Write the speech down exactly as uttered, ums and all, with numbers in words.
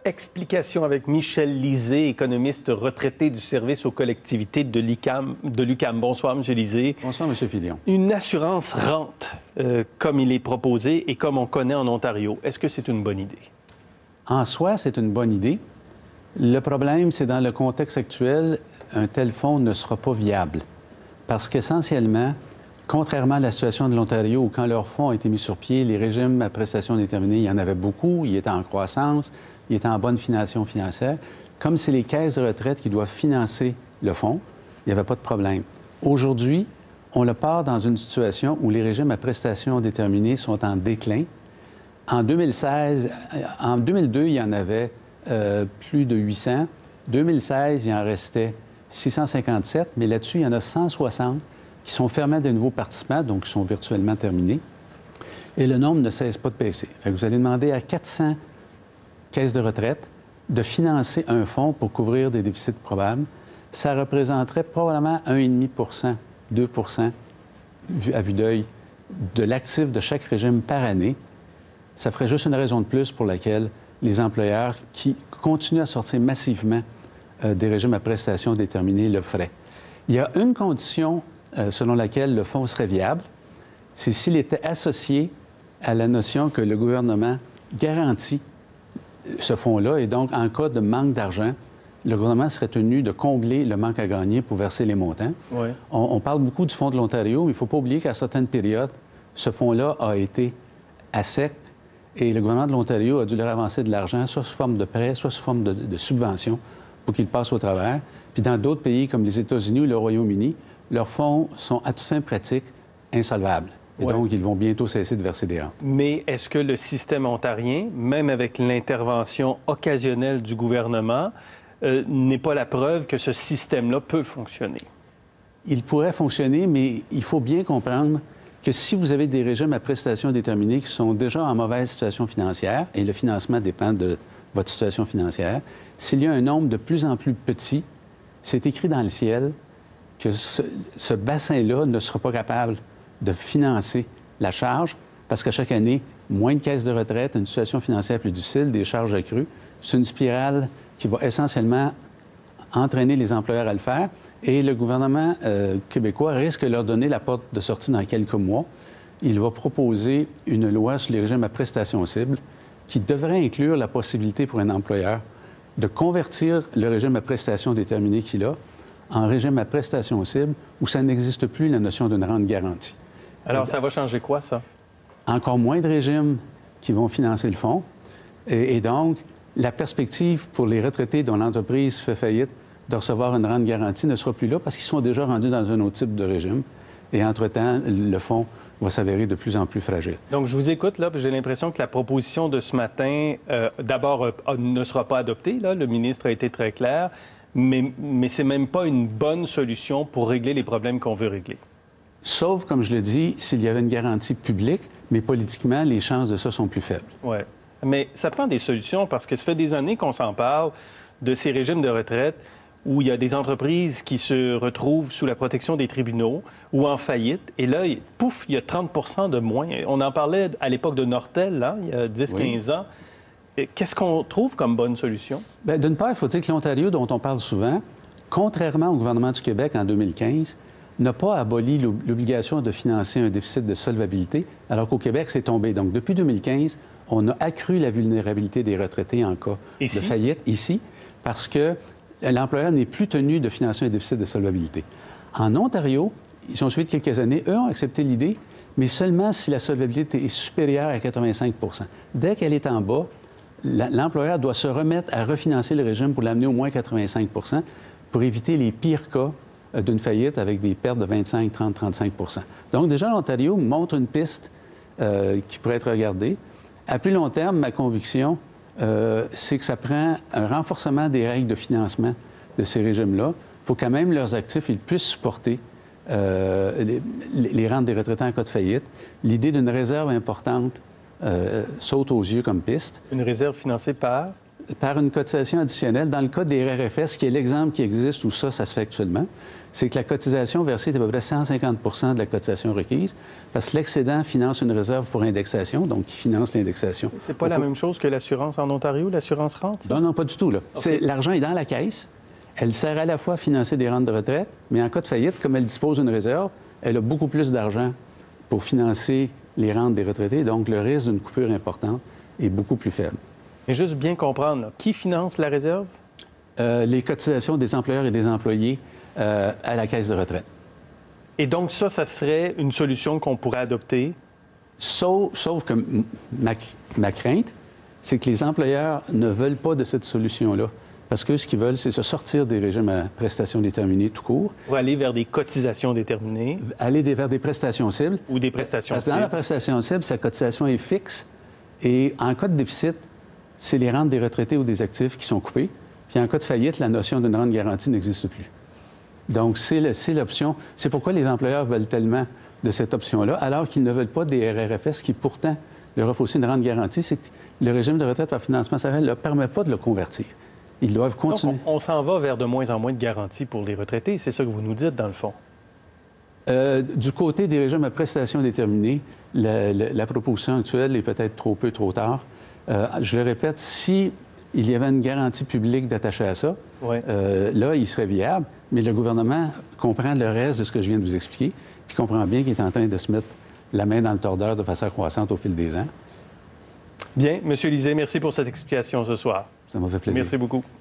Explication avec Michel Lisée, économiste retraité du service aux collectivités de l'U Q A M. De l'U Q A M. Bonsoir, M. Lisée. Bonsoir, M. Filion. Une assurance rente, euh, comme il est proposé et comme on connaît en Ontario, est-ce que c'est une bonne idée? En soi, c'est une bonne idée. Le problème, c'est dans le contexte actuel, un tel fonds ne sera pas viable. Parce qu'essentiellement, contrairement à la situation de l'Ontario, où quand leur fonds a été mis sur pied, les régimes à prestations déterminées, il y en avait beaucoup, ils étaient en croissance, ils étaient en bonne financement financière. Comme c'est les caisses de retraite qui doivent financer le fonds, il n'y avait pas de problème. Aujourd'hui, on le part dans une situation où les régimes à prestations déterminées sont en déclin. En deux mille seize, en deux mille deux, il y en avait euh, plus de huit cents. deux mille seize, il en restait six cent cinquante-sept, mais là-dessus, il y en a cent soixante qui sont fermés à de nouveaux participants, donc qui sont virtuellement terminés. Et le nombre ne cesse pas de baisser. Fait que vous allez demander à quatre cents caisses de retraite de financer un fonds pour couvrir des déficits probables. Ça représenterait probablement un virgule cinq pour cent, deux pour cent à vue d'œil de l'actif de chaque régime par année. Ça ferait juste une raison de plus pour laquelle les employeurs qui continuent à sortir massivement euh, des régimes à prestations déterminées le feraient. Il y a une condition euh, selon laquelle le fonds serait viable, c'est s'il était associé à la notion que le gouvernement garantit ce fonds-là et donc, en cas de manque d'argent, le gouvernement serait tenu de combler le manque à gagner pour verser les montants. Oui. On, on parle beaucoup du fonds de l'Ontario, mais il ne faut pas oublier qu'à certaines périodes, ce fonds-là a été à sec et le gouvernement de l'Ontario a dû leur avancer de l'argent, soit sous forme de prêt, soit sous forme de, de subvention, pour qu'ils passent au travers. Puis dans d'autres pays comme les États-Unis ou le Royaume-Uni, leurs fonds sont à toute fin pratique insolvables. Et ouais. donc, ils vont bientôt cesser de verser des rentes. Mais est-ce que le système ontarien, même avec l'intervention occasionnelle du gouvernement, euh, n'est pas la preuve que ce système-là peut fonctionner? Il pourrait fonctionner, mais il faut bien comprendre que si vous avez des régimes à prestations déterminées qui sont déjà en mauvaise situation financière, et le financement dépend de votre situation financière, s'il y a un nombre de plus en plus petit, c'est écrit dans le ciel que ce, ce bassin-là ne sera pas capable de financer la charge, parce qu'à chaque année, moins de caisses de retraite, une situation financière plus difficile, des charges accrues. C'est une spirale qui va essentiellement entraîner les employeurs à le faire. Et le gouvernement euh, québécois risque de leur donner la porte de sortie dans quelques mois. Il va proposer une loi sur les régimes à prestations cibles qui devrait inclure la possibilité pour un employeur de convertir le régime à prestations déterminées qu'il a en régime à prestations cibles où ça n'existe plus la notion d'une rente garantie. Alors, ça va changer quoi, ça? Encore moins de régimes qui vont financer le fonds. Et, et donc, la perspective pour les retraités dont l'entreprise fait faillite de recevoir une rente garantie ne sera plus là parce qu'ils sont déjà rendus dans un autre type de régime. Et entre-temps, le fonds va s'avérer de plus en plus fragile. Donc, je vous écoute, là, puis j'ai l'impression que la proposition de ce matin, euh, d'abord, euh, ne sera pas adoptée, là. Le ministre a été très clair, mais, mais c'est même pas une bonne solution pour régler les problèmes qu'on veut régler. Sauf, comme je le dis, s'il y avait une garantie publique, mais politiquement, les chances de ça sont plus faibles. Oui. Mais ça prend des solutions parce que ça fait des années qu'on s'en parle de ces régimes de retraite où il y a des entreprises qui se retrouvent sous la protection des tribunaux ou en faillite. Et là, pouf, il y a trente pour cent de moins. On en parlait à l'époque de Nortel, hein, il y a dix à quinze oui. ans. Qu'est-ce qu'on trouve comme bonne solution? Bien, d'une part, il faut dire que l'Ontario, dont on parle souvent, contrairement au gouvernement du Québec en deux mille quinze, n'a pas aboli l'obligation de financer un déficit de solvabilité, alors qu'au Québec, c'est tombé. Donc, depuis deux mille quinze, on a accru la vulnérabilité des retraités en cas ici? de faillite ici, parce que l'employeur n'est plus tenu de financer un déficit de solvabilité. En Ontario, ils ont suivi de quelques années, eux ont accepté l'idée, mais seulement si la solvabilité est supérieure à quatre-vingt-cinq pour cent. Dès qu'elle est en bas, l'employeur doit se remettre à refinancer le régime pour l'amener au moins quatre-vingt-cinq pour cent pour éviter les pires cas d'une faillite avec des pertes de vingt-cinq, trente, trente-cinq pour cent. Donc, déjà, l'Ontario montre une piste euh, qui pourrait être regardée. À plus long terme, ma conviction, euh, c'est que ça prend un renforcement des règles de financement de ces régimes-là pour qu'à même leurs actifs, ils puissent supporter euh, les, les rentes des retraités en cas de faillite. L'idée d'une réserve importante euh, saute aux yeux comme piste. Une réserve financée par? par une cotisation additionnelle. Dans le cas des R R F S, qui est l'exemple qui existe où ça, ça se fait actuellement, c'est que la cotisation versée est à peu près cent cinquante de la cotisation requise, parce que l'excédent finance une réserve pour indexation, donc qui finance l'indexation. C'est pas la même chose que l'assurance en Ontario, l'assurance rente? Ça? Non, non, pas du tout. Là. Okay. L'argent est dans la caisse. Elle sert à la fois à financer des rentes de retraite, mais en cas de faillite, comme elle dispose d'une réserve, elle a beaucoup plus d'argent pour financer les rentes des retraités, donc le risque d'une coupure importante est beaucoup plus faible. Mais juste bien comprendre, là, qui finance la réserve? Euh, les cotisations des employeurs et des employés euh, à la caisse de retraite. Et donc ça, ça serait une solution qu'on pourrait adopter? Sauf, sauf que ma, ma crainte, c'est que les employeurs ne veulent pas de cette solution-là. Parce que ce qu'ils veulent, c'est se sortir des régimes à prestations déterminées tout court. Pour aller vers des cotisations déterminées. Aller vers des prestations cibles. Ou des prestations Parce que cibles. dans la prestation cible, sa cotisation est fixe. Et en cas de déficit, c'est les rentes des retraités ou des actifs qui sont coupées. Puis en cas de faillite, la notion d'une rente garantie n'existe plus. Donc, c'est l'option. C'est pourquoi les employeurs veulent tellement de cette option-là, alors qu'ils ne veulent pas des R R F S qui, pourtant, leur offrent aussi une rente garantie. C'est que le régime de retraite par financement salarial ne leur permet pas de le convertir. Ils doivent continuer. Donc, on, on s'en va vers de moins en moins de garanties pour les retraités. C'est ça que vous nous dites, dans le fond. Euh, du côté des régimes à prestations déterminées, la, la, la proposition actuelle est peut-être trop peu, trop tard. Euh, je le répète, si il y avait une garantie publique d'attacher à ça, ouais. euh, là, il serait viable. Mais le gouvernement comprend le reste de ce que je viens de vous expliquer, puis comprend bien qu'il est en train de se mettre la main dans le tordeur de façon croissante au fil des ans. Bien. M. Lisée, merci pour cette explication ce soir. Ça m'a fait plaisir. Merci beaucoup.